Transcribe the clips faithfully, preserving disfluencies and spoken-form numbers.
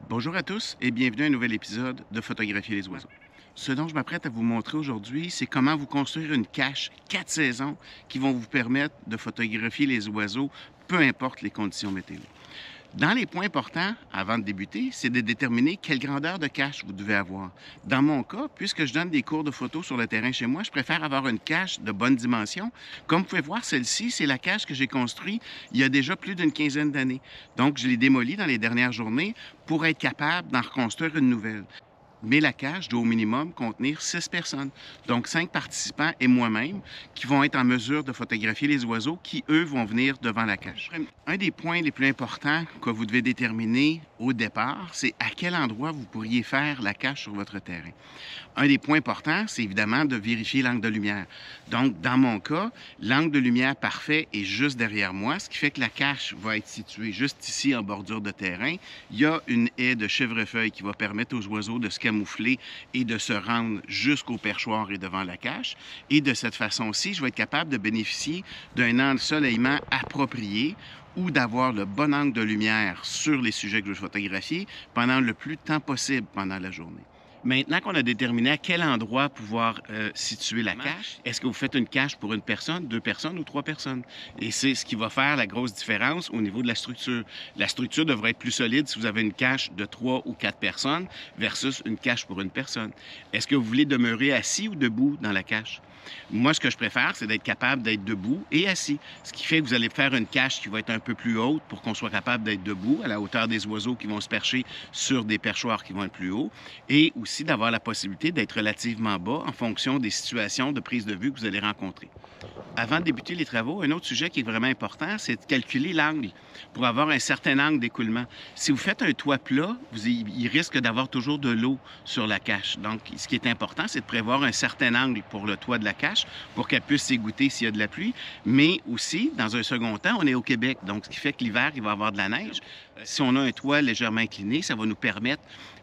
Bonjour à tous et bienvenue à un nouvel épisode de Photographier les oiseaux. Ce dont je m'apprête à vous montrer aujourd'hui, c'est comment vous construire une cache quatre saisons qui vont vous permettre de photographier les oiseaux, peu importe les conditions météo. Dans les points importants, avant de débuter, c'est de déterminer quelle grandeur de cache vous devez avoir. Dans mon cas, puisque je donne des cours de photo sur le terrain chez moi, je préfère avoir une cache de bonne dimension. Comme vous pouvez voir, celle-ci, c'est la cache que j'ai construite il y a déjà plus d'une quinzaine d'années. Donc, je l'ai démolie dans les dernières journées pour être capable d'en reconstruire une nouvelle. Mais la cache doit au minimum contenir six personnes, donc cinq participants et moi-même, qui vont être en mesure de photographier les oiseaux qui, eux, vont venir devant la cache. Un des points les plus importants que vous devez déterminer au départ, c'est à quel endroit vous pourriez faire la cache sur votre terrain. Un des points importants, c'est évidemment de vérifier l'angle de lumière. Donc, dans mon cas, l'angle de lumière parfait est juste derrière moi, ce qui fait que la cache va être située juste ici en bordure de terrain. Il y a une haie de chèvrefeuille qui va permettre aux oiseaux de se camoufler et de se rendre jusqu'au perchoir et devant la cache. Et de cette façon-ci, je vais être capable de bénéficier d'un ensoleillement approprié ou d'avoir le bon angle de lumière sur les sujets que je veux photographier pendant le plus de temps possible pendant la journée. Maintenant qu'on a déterminé à quel endroit pouvoir euh, situer la cache, est-ce que vous faites une cache pour une personne, deux personnes ou trois personnes? Et c'est ce qui va faire la grosse différence au niveau de la structure. La structure devrait être plus solide si vous avez une cache de trois ou quatre personnes versus une cache pour une personne. Est-ce que vous voulez demeurer assis ou debout dans la cache? Moi, ce que je préfère, c'est d'être capable d'être debout et assis. Ce qui fait que vous allez faire une cache qui va être un peu plus haute pour qu'on soit capable d'être debout à la hauteur des oiseaux qui vont se percher sur des perchoirs qui vont être plus hauts et aussi d'avoir la possibilité d'être relativement bas en fonction des situations de prise de vue que vous allez rencontrer. Avant de débuter les travaux, un autre sujet qui est vraiment important, c'est de calculer l'angle pour avoir un certain angle d'écoulement. Si vous faites un toit plat, vous, il risque d'avoir toujours de l'eau sur la cache. Donc, ce qui est important, c'est de prévoir un certain angle pour le toit de la cache pour qu'elle puisse s'égoutter s'il y a de la pluie. Mais aussi, dans un second temps, on est au Québec, donc ce qui fait que l'hiver, il va y avoir de la neige. Si on a un toit légèrement incliné, ça va nous permettre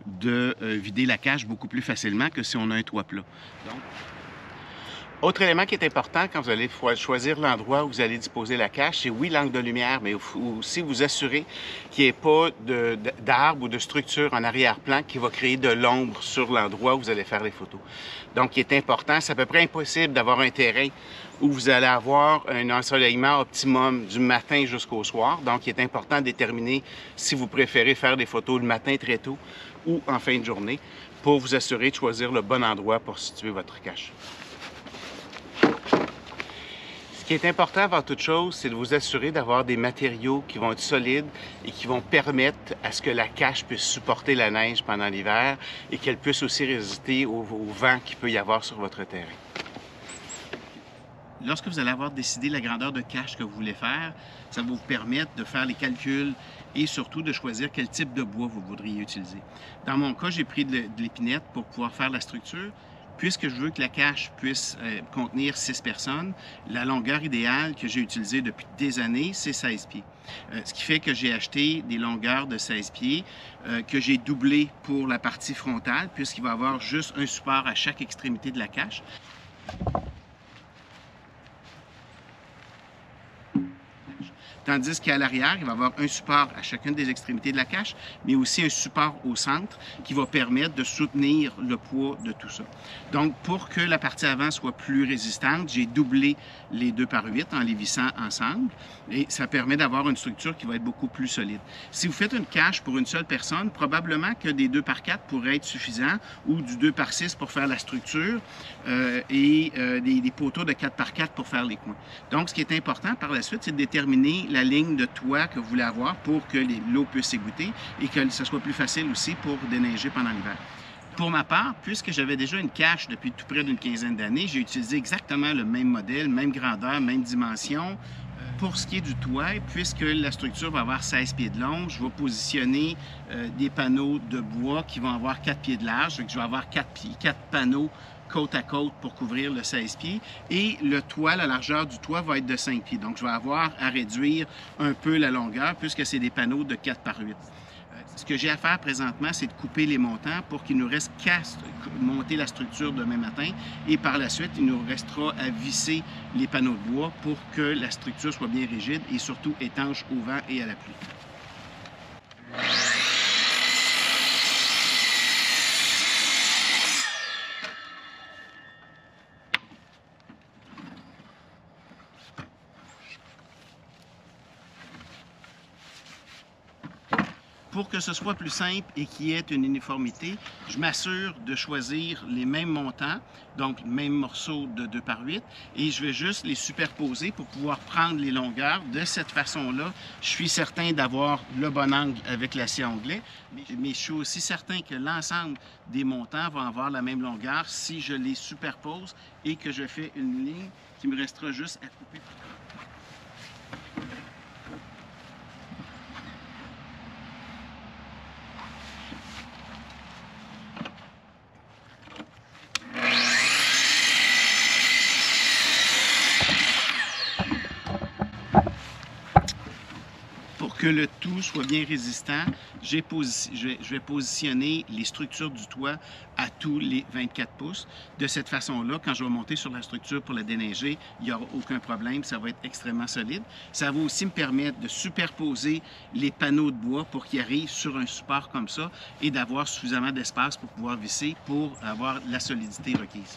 de euh, vider la cache beaucoup plus facilement que si on a un toit plat. Donc, autre élément qui est important quand vous allez choisir l'endroit où vous allez disposer la cache, c'est oui l'angle de lumière, mais aussi vous assurer qu'il n'y ait pas d'arbre ou de structure en arrière-plan qui va créer de l'ombre sur l'endroit où vous allez faire les photos. Donc, il est important, c'est à peu près impossible d'avoir un terrain où vous allez avoir un ensoleillement optimum du matin jusqu'au soir. Donc, il est important de déterminer si vous préférez faire des photos le matin très tôt ou en fin de journée pour vous assurer de choisir le bon endroit pour situer votre cache. Ce qui est important avant toute chose, c'est de vous assurer d'avoir des matériaux qui vont être solides et qui vont permettre à ce que la cache puisse supporter la neige pendant l'hiver et qu'elle puisse aussi résister au, au vent qu'il peut y avoir sur votre terrain. Lorsque vous allez avoir décidé la grandeur de cache que vous voulez faire, ça va vous permettre de faire les calculs et surtout de choisir quel type de bois vous voudriez utiliser. Dans mon cas, j'ai pris de l'épinette pour pouvoir faire la structure. Puisque je veux que la cache puisse euh, contenir six personnes, la longueur idéale que j'ai utilisée depuis des années, c'est seize pieds. Euh, ce qui fait que j'ai acheté des longueurs de seize pieds euh, que j'ai doublées pour la partie frontale, puisqu'il va y avoir juste un support à chaque extrémité de la cache. Tandis qu'à l'arrière, il va y avoir un support à chacune des extrémités de la cache, mais aussi un support au centre qui va permettre de soutenir le poids de tout ça. Donc, pour que la partie avant soit plus résistante, j'ai doublé les deux par huit en les vissant ensemble et ça permet d'avoir une structure qui va être beaucoup plus solide. Si vous faites une cache pour une seule personne, probablement que des deux par quatre pourraient être suffisants ou du deux par six pour faire la structure euh, et euh, des, des poteaux de quatre par quatre pour faire les coins. Donc, ce qui est important par la suite, c'est de déterminer la ligne de toit que vous voulez avoir pour que l'eau puisse s'égoutter et que ce soit plus facile aussi pour déneiger pendant l'hiver. Pour ma part, puisque j'avais déjà une cache depuis tout près d'une quinzaine d'années, j'ai utilisé exactement le même modèle, même grandeur, même dimension. Pour ce qui est du toit, puisque la structure va avoir seize pieds de long, je vais positionner euh, des panneaux de bois qui vont avoir quatre pieds de large. Donc, je vais avoir quatre, pieds, quatre panneaux côte à côte pour couvrir le seize pieds. Et le toit, la largeur du toit va être de cinq pieds. Donc, je vais avoir à réduire un peu la longueur puisque c'est des panneaux de quatre par huit. Ce que j'ai à faire présentement, c'est de couper les montants pour qu'il nous reste qu'à monter la structure demain matin. Et par la suite, il nous restera à visser les panneaux de bois pour que la structure soit bien rigide et surtout étanche au vent et à la pluie. Pour que ce soit plus simple et qu'il y ait une uniformité, je m'assure de choisir les mêmes montants, donc le même morceau de deux par huit, et je vais juste les superposer pour pouvoir prendre les longueurs. De cette façon-là, je suis certain d'avoir le bon angle avec l'acier anglais, mais je suis aussi certain que l'ensemble des montants vont avoir la même longueur si je les superpose et que je fais une ligne qui me restera juste à couper. Pour que le tout soit bien résistant, j'ai posi- je, vais, je vais positionner les structures du toit à tous les vingt-quatre pouces. De cette façon-là, quand je vais monter sur la structure pour la déneiger, il n'y aura aucun problème, ça va être extrêmement solide. Ça va aussi me permettre de superposer les panneaux de bois pour qu'ils arrivent sur un support comme ça et d'avoir suffisamment d'espace pour pouvoir visser pour avoir la solidité requise.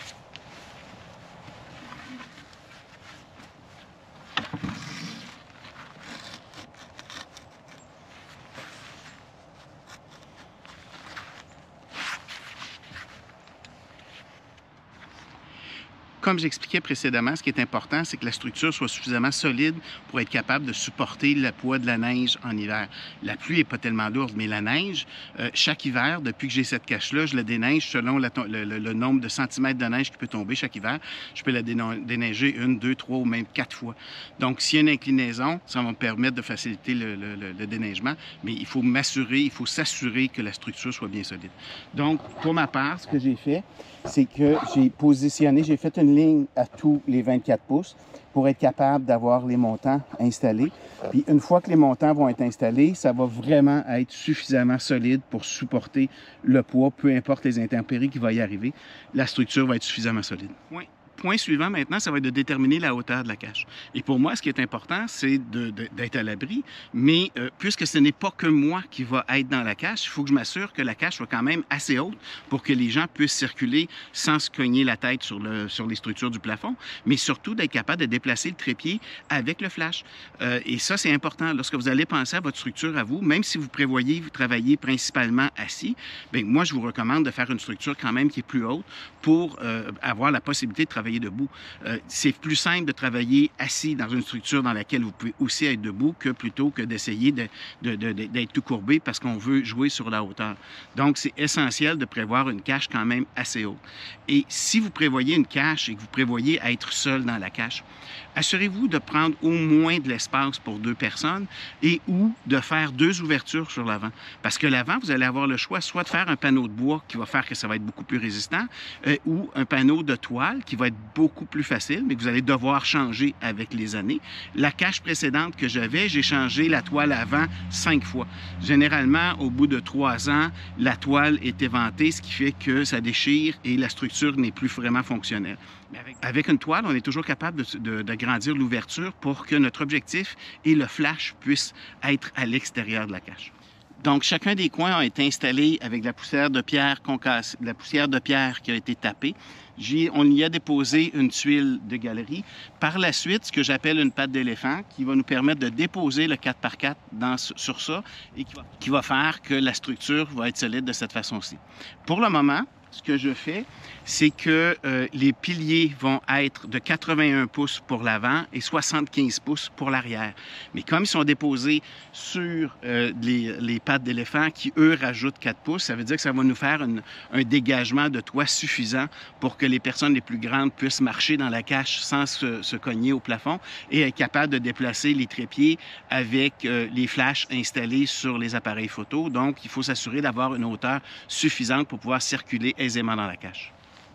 Comme j'expliquais précédemment, ce qui est important, c'est que la structure soit suffisamment solide pour être capable de supporter le poids de la neige en hiver. La pluie n'est pas tellement lourde, mais la neige, euh, chaque hiver, depuis que j'ai cette cache-là, je la déneige selon la, le, le, le nombre de centimètres de neige qui peut tomber chaque hiver. Je peux la déneiger une, deux, trois ou même quatre fois. Donc, s'il y a une inclinaison, ça va me permettre de faciliter le, le, le, le déneigement, mais il faut m'assurer, il faut s'assurer que la structure soit bien solide. Donc, pour ma part, ce que j'ai fait, c'est que j'ai positionné, j'ai fait une ligne à tous les vingt-quatre pouces pour être capable d'avoir les montants installés. Puis une fois que les montants vont être installés, ça va vraiment être suffisamment solide pour supporter le poids, peu importe les intempéries qui vont y arriver. La structure va être suffisamment solide. Oui. Point suivant maintenant, ça va être de déterminer la hauteur de la cache. Et pour moi, ce qui est important, c'est d'être à l'abri, mais euh, puisque ce n'est pas que moi qui va être dans la cache, il faut que je m'assure que la cache soit quand même assez haute pour que les gens puissent circuler sans se cogner la tête sur, le, sur les structures du plafond, mais surtout d'être capable de déplacer le trépied avec le flash. Euh, et ça, c'est important. Lorsque vous allez penser à votre structure à vous, même si vous prévoyez vous travailler principalement assis, bien, moi, je vous recommande de faire une structure quand même qui est plus haute pour euh, avoir la possibilité de travailler debout. Euh, c'est plus simple de travailler assis dans une structure dans laquelle vous pouvez aussi être debout que plutôt que d'essayer de, de, de, d'être tout courbé parce qu'on veut jouer sur la hauteur. Donc, c'est essentiel de prévoir une cache quand même assez haute. Et si vous prévoyez une cache et que vous prévoyez être seul dans la cache, assurez-vous de prendre au moins de l'espace pour deux personnes et ou de faire deux ouvertures sur l'avant. Parce que l'avant, vous allez avoir le choix soit de faire un panneau de bois qui va faire que ça va être beaucoup plus résistant euh, ou un panneau de toile qui va être beaucoup plus facile, mais que vous allez devoir changer avec les années. La cache précédente que j'avais, j'ai changé la toile avant cinq fois. Généralement, au bout de trois ans, la toile est éventée, ce qui fait que ça déchire et la structure n'est plus vraiment fonctionnelle. Mais avec, avec une toile, on est toujours capable d'agrandir l'ouverture pour que notre objectif et le flash puissent être à l'extérieur de la cache. Donc, chacun des coins a été installé avec de la poussière de pierre concassée, de la poussière de pierre qui a été tapée. On y a déposé une tuile de galerie. Par la suite, ce que j'appelle une patte d'éléphant qui va nous permettre de déposer le quatre par quatre dans, sur ça et qui va, qui va faire que la structure va être solide de cette façon-ci. Pour le moment, ce que je fais, c'est que euh, les piliers vont être de quatre-vingt-un pouces pour l'avant et soixante-quinze pouces pour l'arrière. Mais comme ils sont déposés sur euh, les, les pattes d'éléphant qui, eux, rajoutent quatre pouces, ça veut dire que ça va nous faire une, un dégagement de toit suffisant pour que les personnes les plus grandes puissent marcher dans la cache sans se, se cogner au plafond et être capable de déplacer les trépieds avec euh, les flashs installés sur les appareils photo. Donc, il faut s'assurer d'avoir une hauteur suffisante pour pouvoir circuler aisément dans la cache.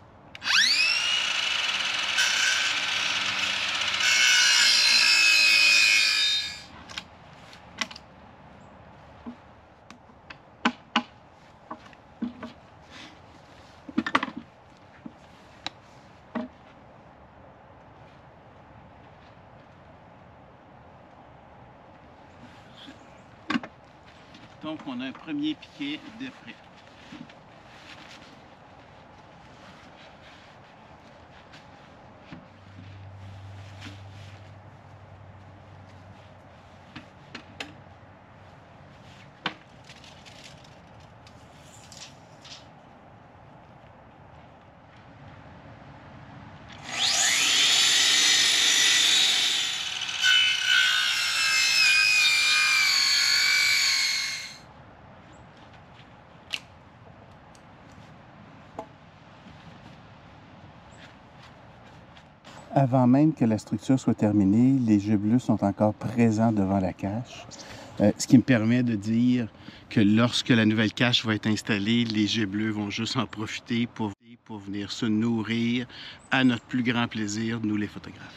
Donc, on a un premier piquet de près. Avant même que la structure soit terminée, les jeux bleus sont encore présents devant la cache, euh, ce qui me permet de dire que lorsque la nouvelle cache va être installée, les jeux bleus vont juste en profiter pour, pour venir se nourrir à notre plus grand plaisir, nous les photographes.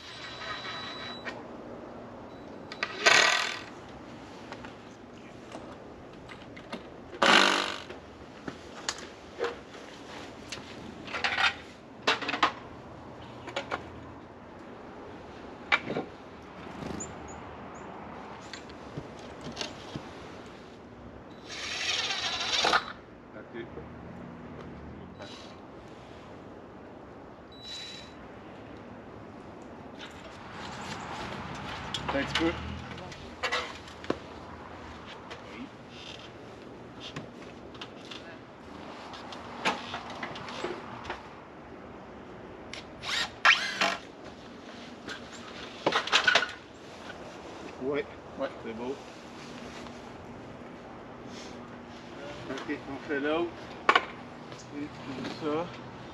Un petit peu. Oui, ouais, c'est beau. Ok, on fait l'autre. Et comme ça.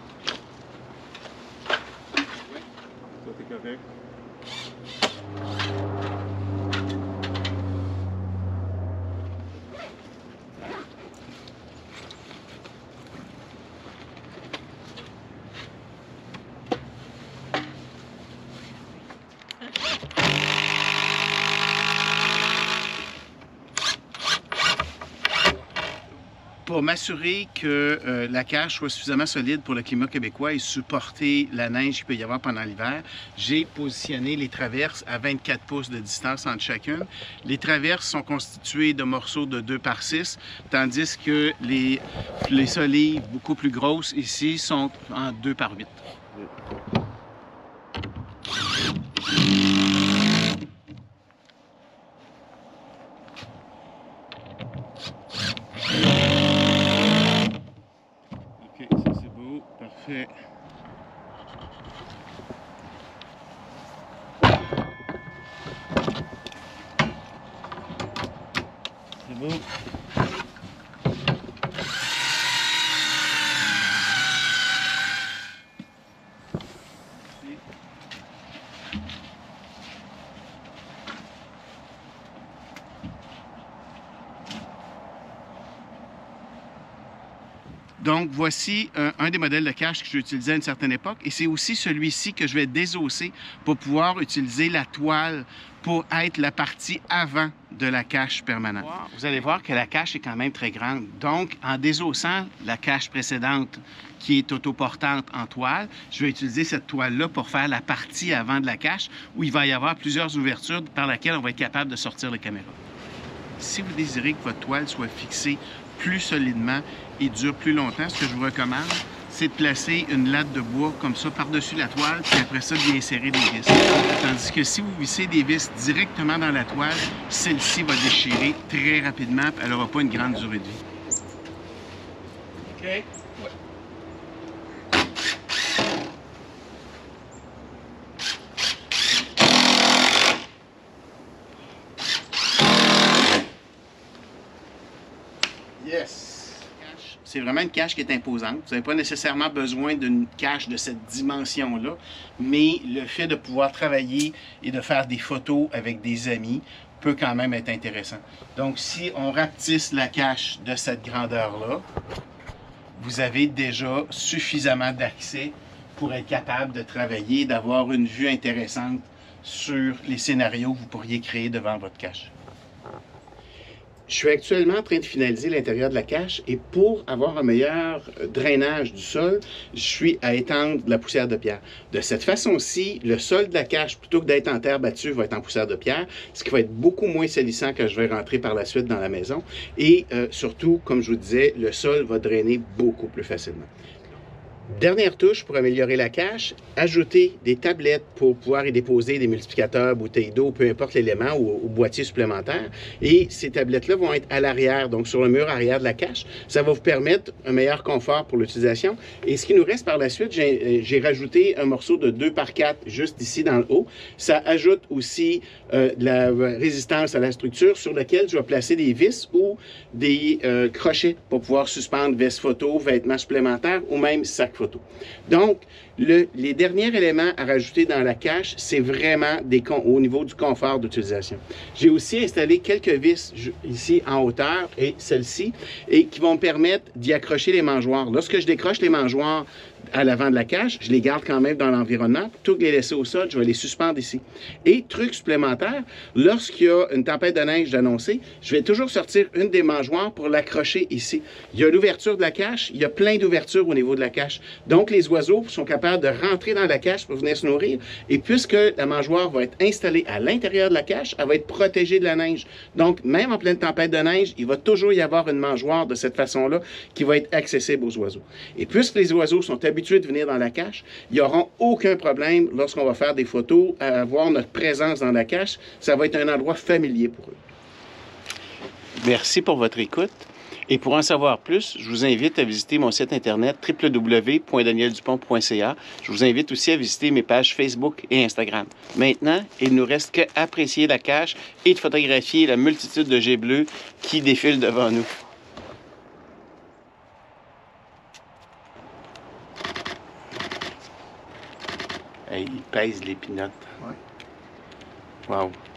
Oui, ça c'est correct. Pour m'assurer que euh, la cache soit suffisamment solide pour le climat québécois et supporter la neige qu'il peut y avoir pendant l'hiver, j'ai positionné les traverses à vingt-quatre pouces de distance entre chacune. Les traverses sont constituées de morceaux de deux par six, tandis que les, les solives beaucoup plus grosses ici sont en deux par huit. Parfait. C'est beau. Donc, voici un, un des modèles de cache que j'ai utilisé à une certaine époque et c'est aussi celui-ci que je vais désosser pour pouvoir utiliser la toile pour être la partie avant de la cache permanente. Vous allez voir que la cache est quand même très grande. Donc, en désossant la cache précédente qui est autoportante en toile, je vais utiliser cette toile-là pour faire la partie avant de la cache où il va y avoir plusieurs ouvertures par lesquelles on va être capable de sortir la caméra. Si vous désirez que votre toile soit fixée plus solidement et dure plus longtemps, ce que je vous recommande, c'est de placer une latte de bois comme ça par-dessus la toile, puis après ça, d'y insérer des vis. Tandis que si vous vissez des vis directement dans la toile, celle-ci va déchirer très rapidement, puis elle n'aura pas une grande durée de vie. OK? Ouais. Yes! C'est vraiment une cache qui est imposante. Vous n'avez pas nécessairement besoin d'une cache de cette dimension-là, mais le fait de pouvoir travailler et de faire des photos avec des amis peut quand même être intéressant. Donc, si on rapetisse la cache de cette grandeur-là, vous avez déjà suffisamment d'accès pour être capable de travailler, d'avoir une vue intéressante sur les scénarios que vous pourriez créer devant votre cache. Je suis actuellement en train de finaliser l'intérieur de la cache et pour avoir un meilleur drainage du sol, je suis à étendre de la poussière de pierre. De cette façon-ci, le sol de la cache, plutôt que d'être en terre battue, va être en poussière de pierre, ce qui va être beaucoup moins salissant que je vais rentrer par la suite dans la maison. Et euh, surtout, comme je vous disais, le sol va drainer beaucoup plus facilement. Dernière touche pour améliorer la cache, ajouter des tablettes pour pouvoir y déposer des multiplicateurs, bouteilles d'eau, peu importe l'élément ou, ou boîtier supplémentaire. Et ces tablettes-là vont être à l'arrière, donc sur le mur arrière de la cache. Ça va vous permettre un meilleur confort pour l'utilisation. Et ce qui nous reste par la suite, j'ai rajouté un morceau de deux par quatre juste ici dans le haut. Ça ajoute aussi euh, de la résistance à la structure sur laquelle je vais placer des vis ou des euh, crochets pour pouvoir suspendre vestes photo, vêtements supplémentaires ou même sacs chaque photo. Donc, le, les derniers éléments à rajouter dans la cache, c'est vraiment des, au niveau du confort d'utilisation. J'ai aussi installé quelques vis ici en hauteur et celle-ci, et qui vont me permettre d'y accrocher les mangeoires. Lorsque je décroche les mangeoires à l'avant de la cache, je les garde quand même dans l'environnement. Plutôt que de les laisser au sol, je vais les suspendre ici. Et truc supplémentaire, lorsqu'il y a une tempête de neige d'annoncer, je vais toujours sortir une des mangeoires pour l'accrocher ici. Il y a l'ouverture de la cache, il y a plein d'ouvertures au niveau de la cache. Donc, les oiseaux sont capables de rentrer dans la cache pour venir se nourrir. Et puisque la mangeoire va être installée à l'intérieur de la cache, elle va être protégée de la neige. Donc, même en pleine tempête de neige, il va toujours y avoir une mangeoire de cette façon-là qui va être accessible aux oiseaux. Et puisque les oiseaux sont habitués de venir dans la cache, ils n'auront aucun problème lorsqu'on va faire des photos à voir notre présence dans la cache. Ça va être un endroit familier pour eux. Merci pour votre écoute. Et pour en savoir plus, je vous invite à visiter mon site internet w w w point daniel dupont point c a. Je vous invite aussi à visiter mes pages Facebook et Instagram. Maintenant, il ne nous reste qu'à apprécier la cache et de photographier la multitude de jets bleus qui défilent devant nous. Hey, il pèse les pinottes. Ouais. Wow.